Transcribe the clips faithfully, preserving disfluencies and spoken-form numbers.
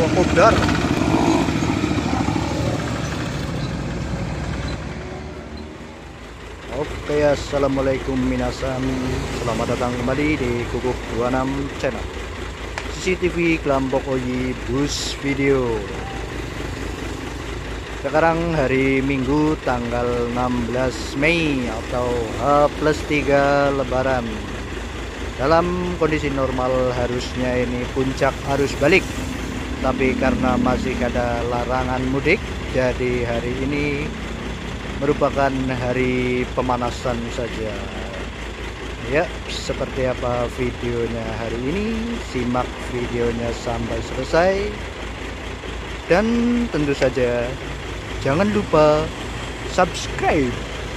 kopdar. Oke, assalamualaikum minasan, selamat datang kembali di Kukuh dua puluh enam channel C C T V Kelompok Oyi Bus Video. Sekarang hari Minggu tanggal enam belas Mei atau H plus tiga Lebaran. Dalam kondisi normal harusnya ini puncak arus balik, tapi karena masih ada larangan mudik, jadi hari ini merupakan hari pemanasan saja. Ya, seperti apa videonya hari ini? Simak videonya sampai selesai. Dan tentu saja jangan lupa subscribe.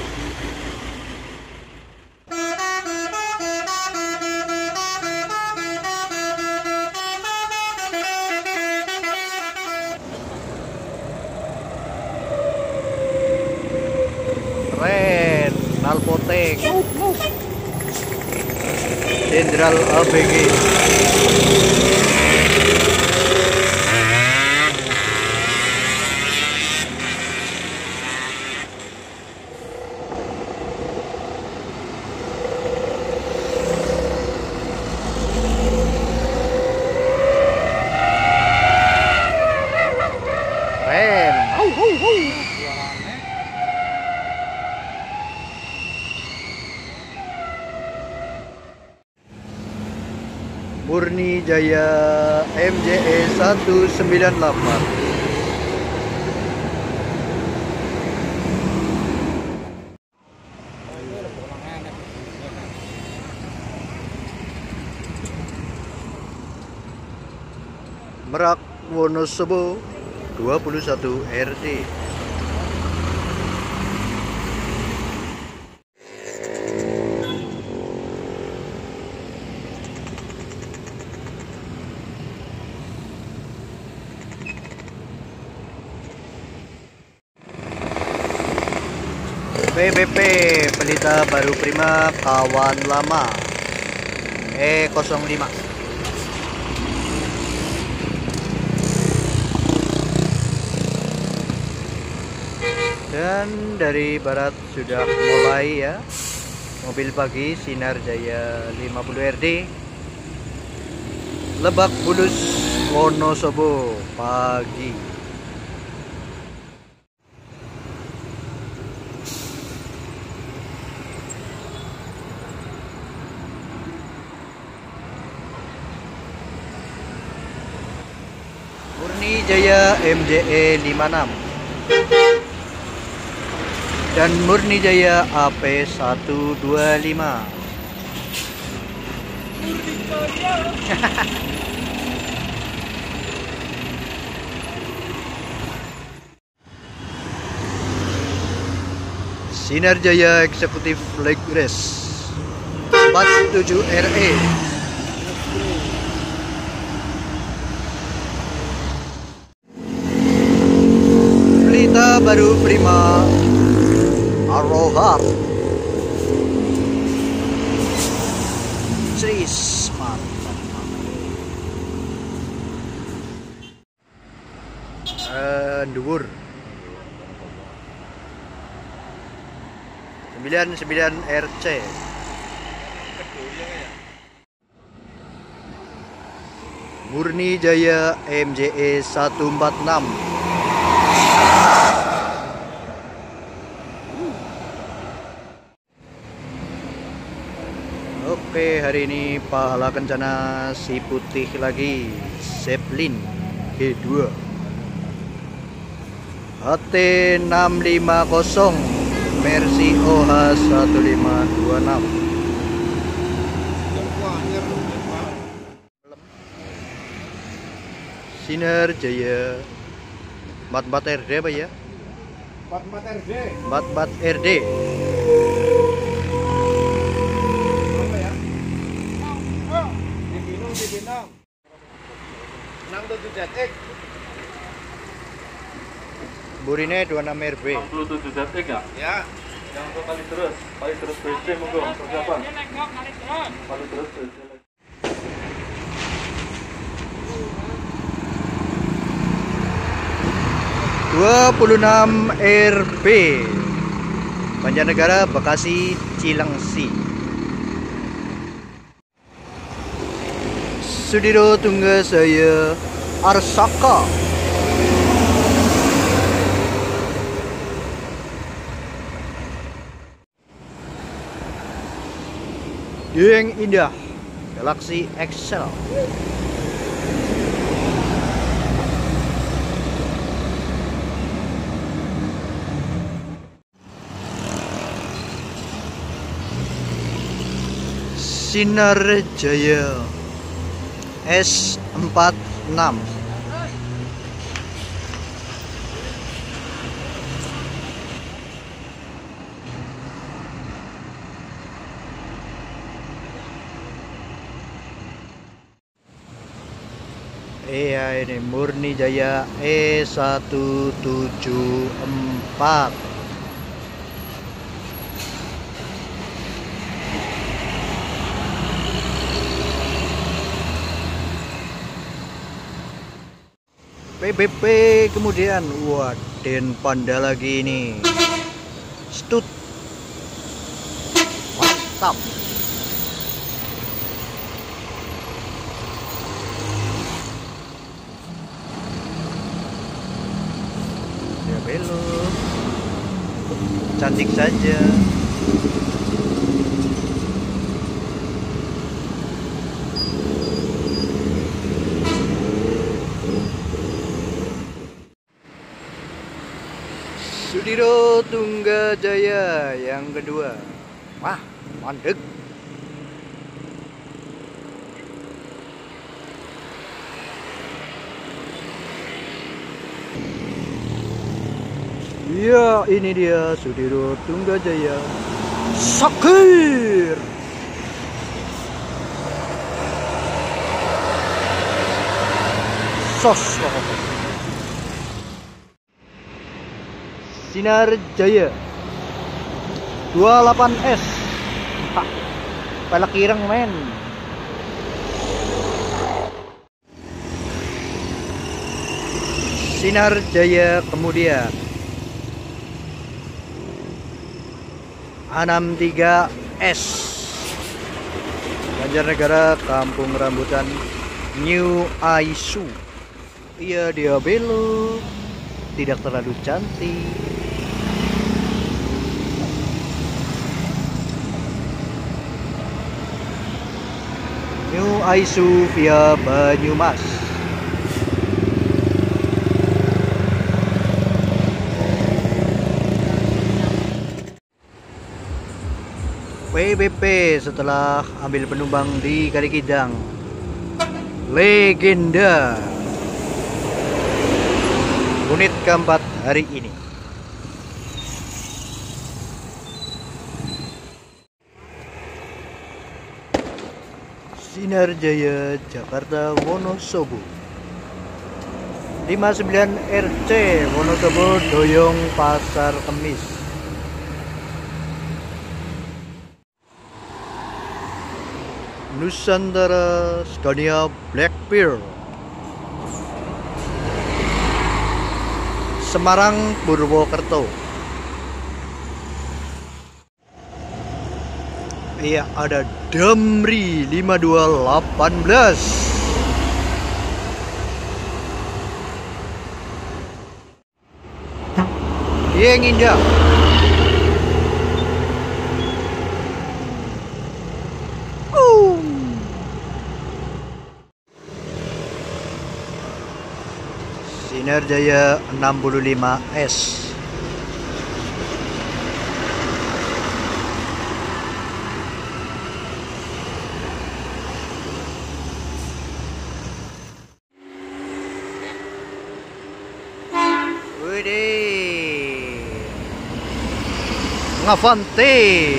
Keren, Nalpotek Jenderal A B G. Keren. Hau, hau, hau. Murni Jaya M J E seratus sembilan puluh delapan. Merak Wonosobo dua puluh satu R D. P B P Pelita Baru Prima Kawan Lama E nol lima. Dan dari barat sudah mulai ya, mobil pagi Sinar Jaya lima puluh R D Lebak Bulus Wonosobo pagi. Murni Jaya M J E lima puluh enam dan Murni Jaya A P seratus dua puluh lima. Sinar Jaya Eksekutif Leg Race empat puluh tujuh R E. Pelita Baru Prima Arohar Cis mantap. Uh, Dhuwur sembilan puluh sembilan R C. Murni Jaya M J E seratus empat puluh enam. Oke, hari ini pahala kencana si putih lagi, Zeppelin G dua H T enam lima nol Mercy O H satu lima dua enam. Sinar Jaya empat puluh empat R D apa ya? empat puluh empat R D. empat puluh empat R D. enam puluh tujuh Z X. Burine dua puluh enam R B. enam puluh tujuh Z X ya? Ya. Jangan lupa kali terus, kali terus B C monggo persiapan. Kali terus B C. dua puluh enam R B Banjarnegara, Bekasi, Cilengsi. Sudiro Tunggasaya Arsaka. Yang indah Galaxy Excel. Sinar Jaya S empat puluh enam. Iya, ini Murni Jaya E seratus tujuh puluh empat. P B P kemudian, wah, Den Panda lagi ini. Stut. Mantap. Ya belok. Cantik saja. Sudiro Tunggajaya yang kedua. Wah, mandek. Ya, ini dia Sudiro Tunggajaya Sakir. Sos. Sinar Jaya dua puluh delapan S. Hah, pelek ireng men. Sinar Jaya kemudian enam puluh tiga S. Banjarnegara, Kampung Rambutan, New Aisu. Iya, dia belok. Tidak terlalu cantik. New Aisu via Banyumas. P B P setelah ambil penumpang di Kalikidang. Legenda. Unit keempat hari ini. Sinar Jaya Jakarta Wonosobo lima puluh sembilan R C Wonosobo Doyong Pasar Kemis. Nusantara Scania Black Pearl Semarang Purwokerto. Iya, ada Damri lima dua delapan belas. Yang indah. Uh. Sinar Jaya enam puluh lima S. Avante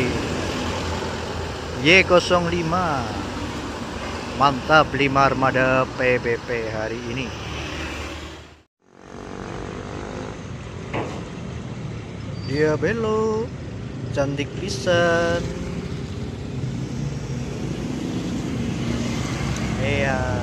Y nol lima. Mantap, lima armada P B P hari ini. Dia belok, cantik pisan. Iya.